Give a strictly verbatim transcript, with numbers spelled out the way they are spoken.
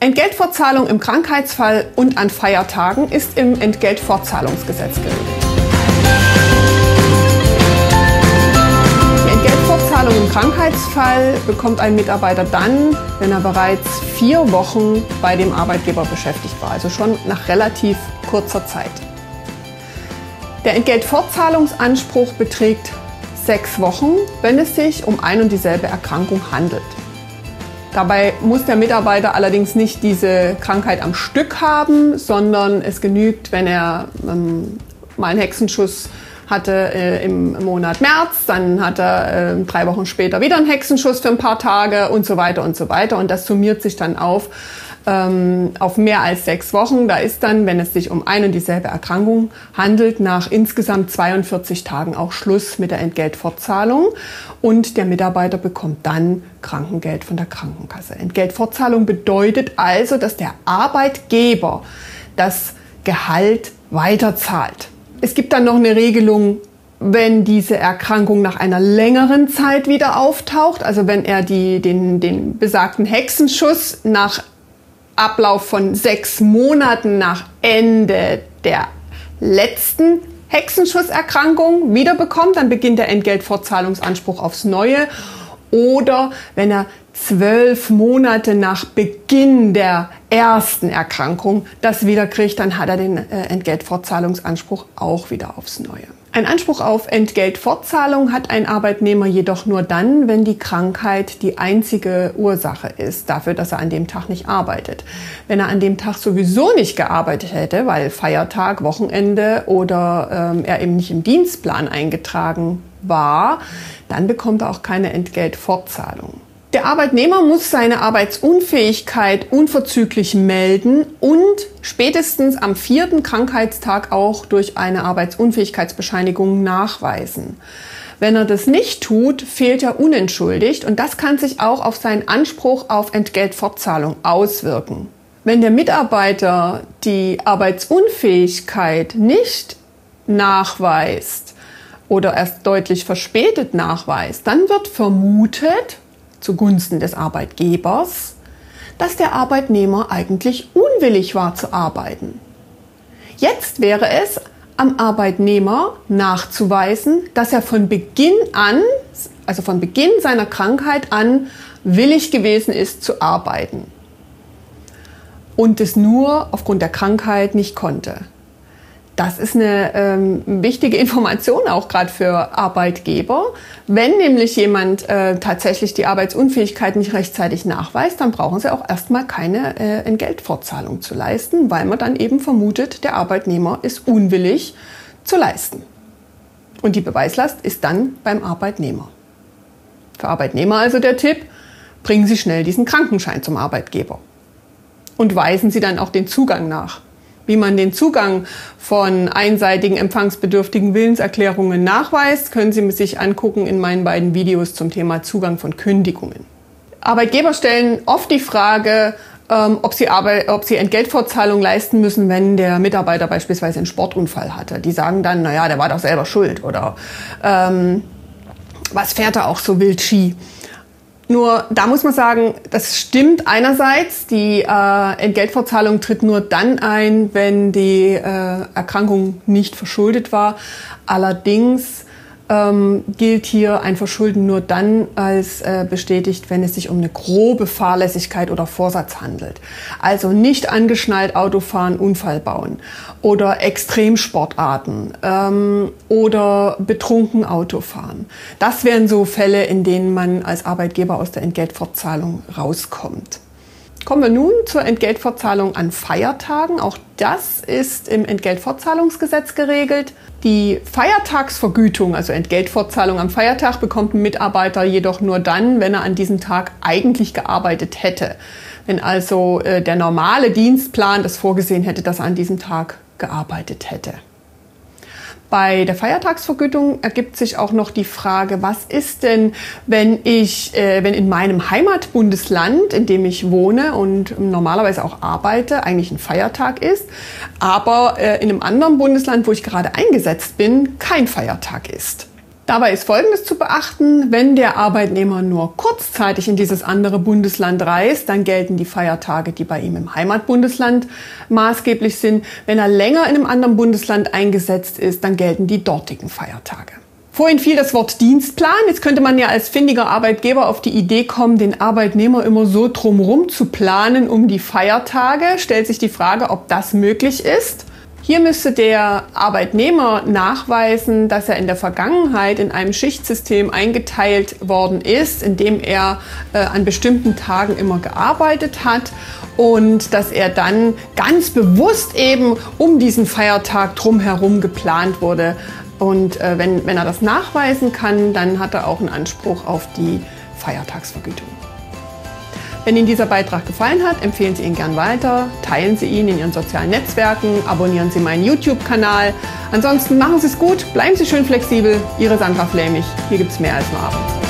Entgeltfortzahlung im Krankheitsfall und an Feiertagen ist im Entgeltfortzahlungsgesetz geregelt. Die Entgeltfortzahlung im Krankheitsfall bekommt ein Mitarbeiter dann, wenn er bereits vier Wochen bei dem Arbeitgeber beschäftigt war, also schon nach relativ kurzer Zeit. Der Entgeltfortzahlungsanspruch beträgt sechs Wochen, wenn es sich um ein und dieselbe Erkrankung handelt. Dabei muss der Mitarbeiter allerdings nicht diese Krankheit am Stück haben, sondern es genügt, wenn er ähm, mal einen Hexenschuss hatte äh, im Monat März, dann hat er äh, drei Wochen später wieder einen Hexenschuss für ein paar Tage und so weiter und so weiter. Und das summiert sich dann auf, ähm, auf mehr als sechs Wochen. Da ist dann, wenn es sich um ein und dieselbe Erkrankung handelt, nach insgesamt zweiundvierzig Tagen auch Schluss mit der Entgeltfortzahlung. Und der Mitarbeiter bekommt dann Krankengeld von der Krankenkasse. Entgeltfortzahlung bedeutet also, dass der Arbeitgeber das Gehalt weiterzahlt. Es gibt dann noch eine Regelung, wenn diese Erkrankung nach einer längeren Zeit wieder auftaucht, also wenn er die, den, den besagten Hexenschuss nach Ablauf von sechs Monaten nach Ende der letzten Hexenschusserkrankung wiederbekommt, dann beginnt der Entgeltfortzahlungsanspruch aufs Neue. Oder wenn er zwölf Monate nach Beginn der ersten Erkrankung das wieder kriegt, dann hat er den äh, Entgeltfortzahlungsanspruch auch wieder aufs Neue. Ein Anspruch auf Entgeltfortzahlung hat ein Arbeitnehmer jedoch nur dann, wenn die Krankheit die einzige Ursache ist dafür, dass er an dem Tag nicht arbeitet. Wenn er an dem Tag sowieso nicht gearbeitet hätte, weil Feiertag, Wochenende oder ähm, er eben nicht im Dienstplan eingetragen war, dann bekommt er auch keine Entgeltfortzahlung. Der Arbeitnehmer muss seine Arbeitsunfähigkeit unverzüglich melden und spätestens am vierten Krankheitstag auch durch eine Arbeitsunfähigkeitsbescheinigung nachweisen. Wenn er das nicht tut, fehlt er unentschuldigt und das kann sich auch auf seinen Anspruch auf Entgeltfortzahlung auswirken. Wenn der Mitarbeiter die Arbeitsunfähigkeit nicht nachweist oder erst deutlich verspätet nachweist, dann wird vermutet, zugunsten des Arbeitgebers, dass der Arbeitnehmer eigentlich unwillig war zu arbeiten. Jetzt wäre es am Arbeitnehmer nachzuweisen, dass er von Beginn an, also von Beginn seiner Krankheit an, willig gewesen ist zu arbeiten und es nur aufgrund der Krankheit nicht konnte. Das ist eine ähm, wichtige Information auch gerade für Arbeitgeber. Wenn nämlich jemand äh, tatsächlich die Arbeitsunfähigkeit nicht rechtzeitig nachweist, dann brauchen sie auch erstmal keine äh, Entgeltfortzahlung zu leisten, weil man dann eben vermutet, der Arbeitnehmer ist unwillig zu leisten. Und die Beweislast ist dann beim Arbeitnehmer. Für Arbeitnehmer also der Tipp, bringen Sie schnell diesen Krankenschein zum Arbeitgeber und weisen Sie dann auch den Zugang nach. Wie man den Zugang von einseitigen empfangsbedürftigen Willenserklärungen nachweist, können Sie sich angucken in meinen beiden Videos zum Thema Zugang von Kündigungen. Arbeitgeber stellen oft die Frage, ähm, ob, sie Arbeit, ob sie Entgeltfortzahlung leisten müssen, wenn der Mitarbeiter beispielsweise einen Sportunfall hatte. Die sagen dann, naja, der war doch selber schuld oder ähm, was fährt er auch so wild Ski? Nur da muss man sagen, das stimmt einerseits, die äh, Entgeltfortzahlung tritt nur dann ein, wenn die äh, Erkrankung nicht verschuldet war. Allerdings ähm, gilt hier ein Verschulden nur dann als äh, bestätigt, wenn es sich um eine grobe Fahrlässigkeit oder Vorsatz handelt. Also nicht angeschnallt Auto fahren, Unfall bauen oder Extremsportarten ähm, oder betrunken Auto fahren. Das wären so Fälle, in denen man als Arbeitgeber aus der Entgeltfortzahlung rauskommt. Kommen wir nun zur Entgeltfortzahlung an Feiertagen. Auch das ist im Entgeltfortzahlungsgesetz geregelt. Die Feiertagsvergütung, also Entgeltfortzahlung am Feiertag, bekommt ein Mitarbeiter jedoch nur dann, wenn er an diesem Tag eigentlich gearbeitet hätte. Wenn also äh, der normale Dienstplan das vorgesehen hätte, dass er an diesem Tag gearbeitet hätte. Bei der Feiertagsvergütung ergibt sich auch noch die Frage, was ist denn, wenn ich, äh, wenn in meinem Heimatbundesland, in dem ich wohne und normalerweise auch arbeite, eigentlich ein Feiertag ist, aber äh, in einem anderen Bundesland, wo ich gerade eingesetzt bin, kein Feiertag ist. Dabei ist Folgendes zu beachten: Wenn der Arbeitnehmer nur kurzzeitig in dieses andere Bundesland reist, dann gelten die Feiertage, die bei ihm im Heimatbundesland maßgeblich sind. Wenn er länger in einem anderen Bundesland eingesetzt ist, dann gelten die dortigen Feiertage. Vorhin fiel das Wort Dienstplan. Jetzt könnte man ja als findiger Arbeitgeber auf die Idee kommen, den Arbeitnehmer immer so drumherum zu planen um die Feiertage. Stellt sich die Frage, ob das möglich ist. Hier müsste der Arbeitnehmer nachweisen, dass er in der Vergangenheit in einem Schichtsystem eingeteilt worden ist, in dem er äh, an bestimmten Tagen immer gearbeitet hat und dass er dann ganz bewusst eben um diesen Feiertag drumherum geplant wurde. Und äh, wenn, wenn er das nachweisen kann, dann hat er auch einen Anspruch auf die Feiertagsvergütung. Wenn Ihnen dieser Beitrag gefallen hat, empfehlen Sie ihn gern weiter, teilen Sie ihn in Ihren sozialen Netzwerken, abonnieren Sie meinen YouTube-Kanal. Ansonsten machen Sie es gut, bleiben Sie schön flexibel. Ihre Sandra Flämig. Hier gibt es mehr als nur Arbeit.